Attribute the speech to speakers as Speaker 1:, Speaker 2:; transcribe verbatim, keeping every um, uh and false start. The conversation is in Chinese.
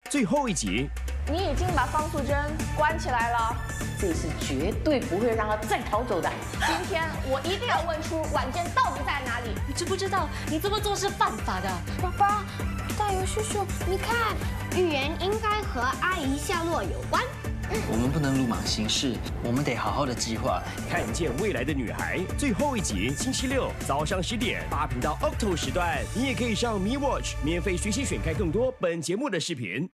Speaker 1: 最后一集。
Speaker 2: 你已经把方素珍关起来了，
Speaker 3: 这次绝对不会让她再逃走的。
Speaker 2: 今天我一定要问出婉珍到底在哪里。
Speaker 4: 你知不知道你这么做是犯法的？
Speaker 5: 爸爸，大游叔叔，你看，预言应该和阿姨下落有关。
Speaker 6: 我们不能鲁莽行事，我们得好好的计划。
Speaker 1: 看见未来的女孩最后一集，星期六早上十点，八频道 Octo 时段，你也可以上 Me Watch 免费学习选看更多本节目的视频。